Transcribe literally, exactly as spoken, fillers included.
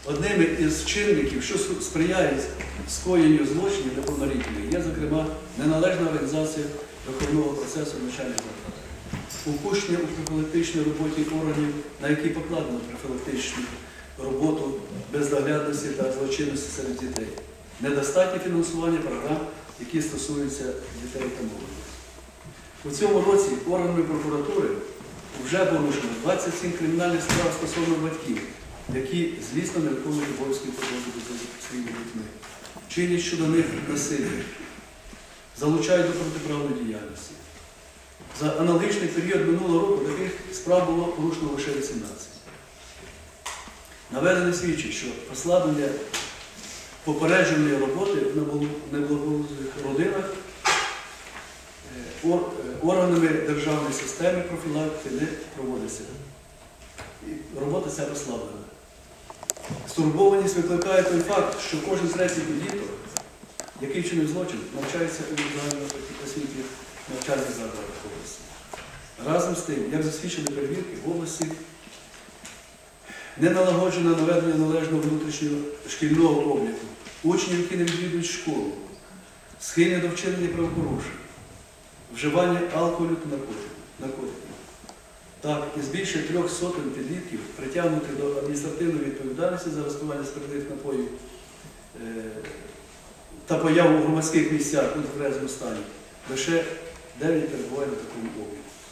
Одними із чинників, що сприяють скоєнню злочинів неповнолітніх, є, зокрема, неналежна організація виховного процесу навчальних закладів, упущення у профілактичній роботі органів, на які покладено профілактичну роботу бездоглядності та злочинності серед дітей, недостатнє фінансування програм, які стосуються дітей та молоді. У цьому році органами прокуратури вже порушено двадцять сім кримінальних справ стосовно батьків, які, звісно, не виконують обов'язки по догляду за своїми дітьми, чинять щодо них насилля, залучають до протиправної діяльності. За аналогічний період минулого року таких справ було порушено лише вісімнадцять. Наведене свідчить, що послаблення попередженої роботи в неблагополучних родинах органами державної системи профілактики не проводиться. Робота ця послаблена. Стурбованість викликає той факт, що кожен третій підліток, який вчинив злочин, навчається у загальноосвітніх навчальних закладах області. Разом з тим, як засвідчили перевірки, в області не налагоджено наведення належного внутрішнього шкільного обліку, учнів, які не відвідують школу, схильні до вчинення правопорушень, вживання алкоголю та наркотиків. Так, із більше трьох сотень підлітків, притягнутих до адміністративної відповідальності за розпивання спиртних напоїв та появу у громадських місцях у нетверезому стані, лише дев'ять перебуває на такому обліку.